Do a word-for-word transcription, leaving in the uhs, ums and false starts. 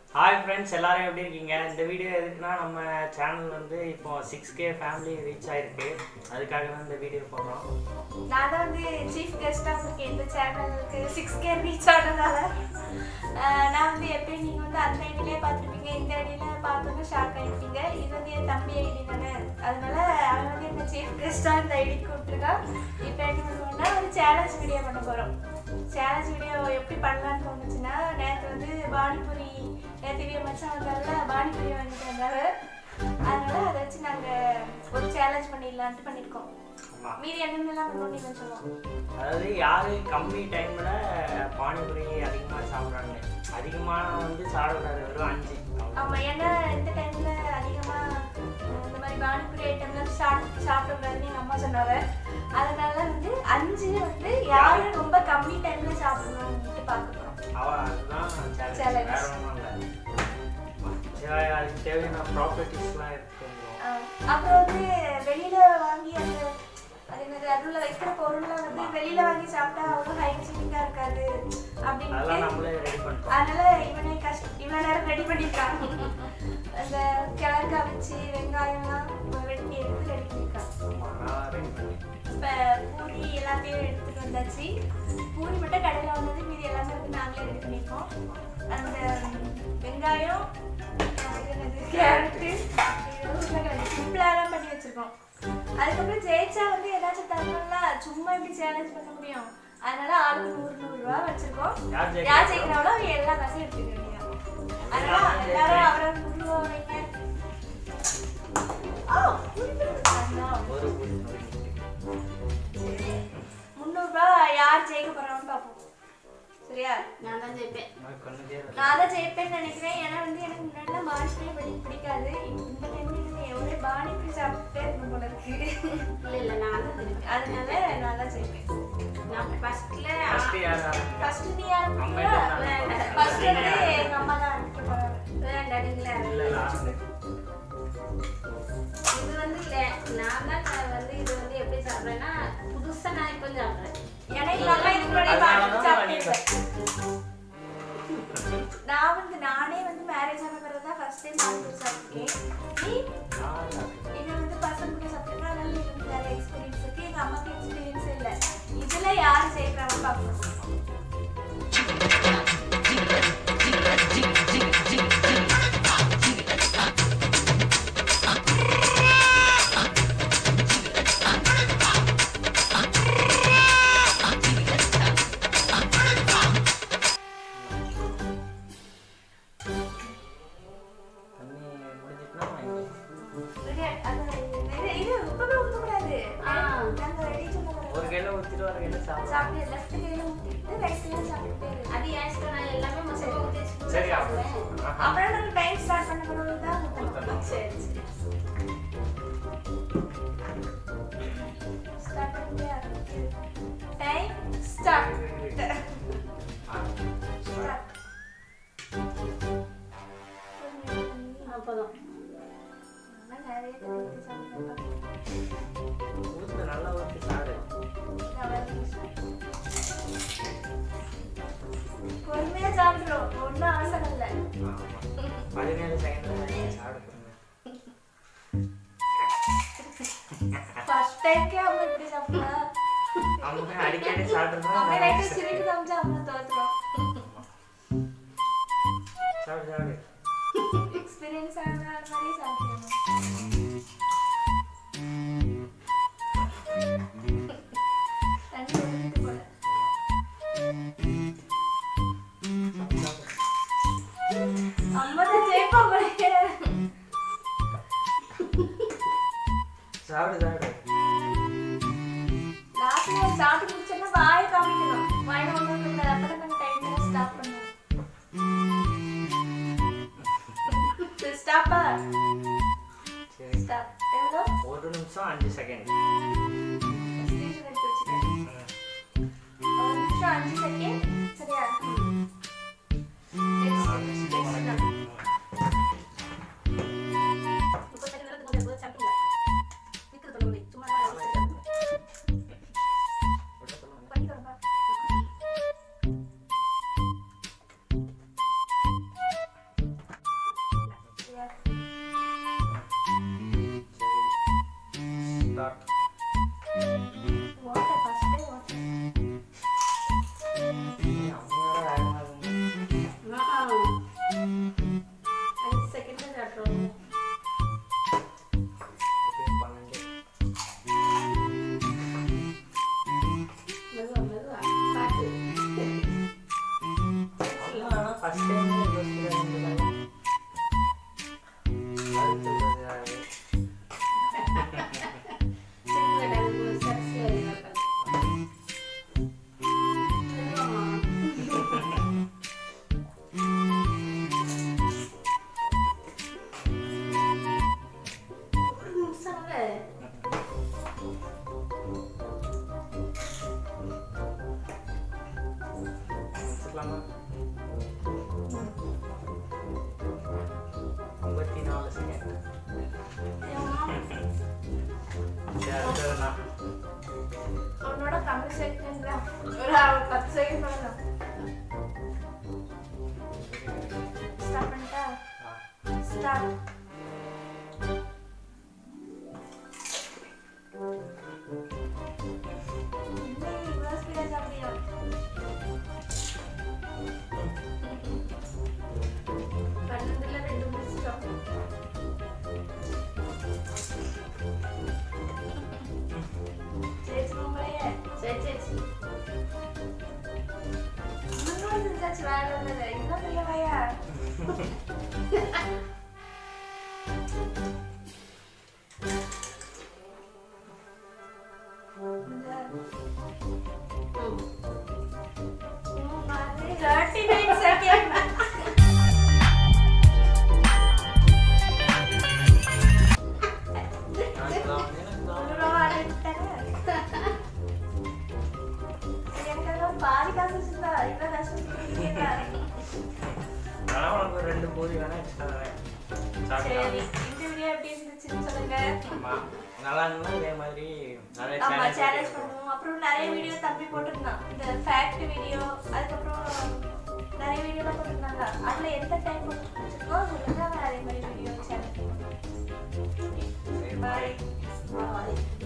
Hi friends, எல்லாரும் எப்படி இருக்கீங்க? இந்த வீடியோ எதுக்குன்னா நம்ம சேனல் வந்து இப்போ six K ஃபேமிலி ரீச் ஆயிருக்கு. அதுக்காக தான் இந்த வீடியோ போடுறோம். நான் தான் வந்து சீஃப் கெஸ்டா இருக்கேன் இந்த சேனலுக்கு six K ரீச் ஆனதால நான் வந்து எப்பயும் நீங்க வந்து அந்த ஐடியிலே பார்த்துருப்பீங்க, இந்த ஐடியில பார்த்தோன்னா ஷாக் ஆயிருப்பீங்க. இது வந்து என் தம்பி ஐடி தானே, அதனால அவன் வந்து என்ன சீஃப் கெஸ்டா இந்த ஐடி கூப்பிட்டுருக்கான். இப்போ என்ன பண்ணுவோம்னா ஒரு சேலஞ்ச் வீடியோ பண்ண போறோம். சேலஞ்ச் வீடியோ எப்படி பண்ணலான்னு தோணுச்சுன்னா, நேற்று வந்து பானிபூரி நேற்று மச்சான் வந்தால பானிபூரி வாங்கிட்டு வந்தாரு, அதனால அதை வச்சு நாங்கள் ஒரு சேலஞ்ச் பண்ணிடலான்ட்டு பண்ணியிருக்கோம். மீதி என்னென்னலாம் பண்ணணும் நீங்கள் சொல்லுவோம். அதாவது யாரு கம்மி டைம்ல பானிபூரி அதிகமாக சாப்பிட்றாங்க, அதிகமான வந்து சாப்பிடாது வெறும் அஞ்சு. ஆமாம், ஏன்னா இந்த டைம்ல அதிகமாக இந்த மாதிரி பானிபூரி ஐட்டம்லாம் சாப்பிட்டு சாப்பிடக்கூடாதுன்னு எங்கள் அம்மா சொன்னாங்க. அதனால வந்து அஞ்சு வந்து யாரு ரொம்ப கம்மி டைம்ல சாப்பிடணும்னு பார்க்க போகிறோம். அதுதான் சேலஞ்ச், வேற ஒன்றும் இல்லை. அதுக்கு தேவையான ப்ராப்பர்ட்டிஸ்லாம் எடுத்துக்கணும். அப்புறம் வந்து வெளியில வாங்கி அந்த அது என்னது அதுல வைக்கிற பொருள்லாம் வந்து வெளியில வாங்கி சாப்பிட்டா அவ்வளோ ஹைஜீனிக்கா இருக்காது அப்படின்னு அதனால இவனே கஷ்ட இவ்வளோ நேரம் ரெடி பண்ணியிருக்கான். அந்த கிழங்கா வச்சு வெங்காயம்லாம் வெட்டி எடுத்து ரெடி பண்ணியிருக்கான். இப்போ பூரி எல்லாத்தையும் எடுத்துட்டு வந்தாச்சு. பூரி மட்டும் கடையில் வந்தது, மீதி எல்லாமே வந்து நாங்களே ரெடி பண்ணியிருக்கோம். அந்த வெங்காயம் கேரட்டு சிம்பிளாலாம் பண்ணி வச்சிருக்கோம். அதுக்கப்புறம் ஜெயிச்சா வந்து ஏதாச்சும் தரணும்ல, சும்மா இப்படி சேலஞ்ச் பண்ண முடியும். அதனால ஆளுக்கு நூறு நூறு ரூபா வச்சிருக்கோம். யார் ஜெயிக்கிறாங்களோ அவங்க எல்லா காசும் எடுத்துக்க வேண்டியதான். அதனால எல்லாரும் அவரை நூறு ரூபா வைங்க. முந்நூறு ரூபா யார் ஜெயிக்க போறாங்கன்னு பார்ப்போம். சரியா? நான் தான் ஜெயிப்பேன். நான் தான் ஜெயிப்பேன்னு நினைக்கிறேன். ஏன்னா வந்து எனக்கு முன்னாடி பானிபூரி படி பிடிக்காது. இந்த டைம்ல எனக்கு ஒரே பானிபூரி சாப்பிட்டே இருக்கும் போல இருக்கு. இல்லை இல்லை நான் தான் ஜெயிப்பேன். அதனால நான் தான் ஜெயிப்பேன். நான் ஃபர்ஸ்ட்ல ஃபர்ஸ்ட் நீ ஆரம்பிக்கிறியா? ஃபர்ஸ்ட் வந்து எங்க அம்மா தான் ஆரம்பிக்க போறாங்க. வேண்டாடிங்களா? இது வந்து இல்லை, நான் தான் வந்து இது வந்து எப்படி சாப்பிட்றேன்னா புதுசாக நான் இப்போ சாப்பிட்றேன். ஏன்னா எங்க அம்மா இதுக்கு முன்னாடி பானிபூரி சாப்பிட்டேன். நான் வந்து நானே வந்து மேரேஜ் ஆன பிறகு தான் ஃபர்ஸ்ட் டைம் பானிபூரி சாப்பிட்டேன். நீ இது வந்து பசங்க கூட சாப்பிட்டேன்னா அதனால எனக்கு வேற எக்ஸ்பீரியன்ஸ் இருக்கு. எங்க அம்மாக்கு எக்ஸ்பீரியன்ஸ் இல்லை. இதுல யார் சேர்க்கிறாங்க பார்க்கணும். சாப்பிட்டு லெஃப்ட் கையில ஊத்திட்டு ரைட் கையில சாப்பிட்டு அது யாஸ்கா நான் எல்லாமே மசாலா ஊத்தி சரி அப்புறம் நம்ம டைம் ஸ்டார்ட் பண்ண போறது தான் ஊத்தணும். சரி சரி ஸ்டார்ட் பண்ணியா? Time start. ஸ்டார்ட் அப்பதான் நான் நிறைய தடவை சாப்பிட்டேன். ஊத்து நல்லா ஊத்தி சாப்பிடு. பொறுமையா சாப்பிடுறோம், ஒன்றும் அவசரம் இல்லை. பதினேழு செகண்ட்ல சாப்பிடுங்க. ஃபர்ஸ்ட் டைம்க்கே அவங்க இப்படி சாப்பிட்டா அவங்க அடிக்கடி சாப்பிடுறோம். அவங்க லைட்டா சிரிக்கு காமிச்சா அவங்க தோத்துறோம். சாப்பிடு சாப்பிடு. எக்ஸ்பீரியன்ஸ் ஆன மாதிரி சாப்பிடுவோம். சாப்பிடு சாப்பிடு. லாஸ்ட்ல சாப்பிட்டு முடிச்சோன்னா வாயை காமிக்கணும். வாயை ஒன்று அப்பதான் நாங்கள் டைம் ஸ்டாப் பண்ணுவோம். ஸ்டாப்பா? சரி ஸ்டாப். எவ்வளோ? ஒரு நிமிஷம் அஞ்சு செகண்ட். எடுத்து வச்சுக்கேன். ஒரு நிமிஷம் அஞ்சு செகண்ட். சரியா? ஐம்பத்தி நாலு செகண்ட். உன்னோட கம்மி செகண்ட் தான். ஒரு பத்து செகண்ட் பண்ணலாம். ஸ்டார்ட் பண்ணிட்டா? ஸ்டார்ட். thirty-nine seconds. ரெண்டு பூரி வேணா எக்ஸ்ட்ரா தரேன். சரி, இந்த வீடியோ எப்படி இருந்துச்சுன்னு சொல்லுங்க. ஆமா, நல்லா இருந்தா இதே மாதிரி நிறைய ஆமா சேலஞ்ச் சேலஞ்ச் பண்ணுவோம். அப்புறம் நிறைய வீடியோ தம்பி போட்டுருந்தான். இந்த ஃபேக்ட் வீடியோ, அதுக்கப்புறம் நிறைய வீடியோலாம் போட்டுருந்தாங்க. அதில் எந்த டைம் போட்டுருக்கோ சொல்லுங்க, அதே மாதிரி வீடியோ சேலஞ்ச் பண்ணுவோம். பாய் பாய்.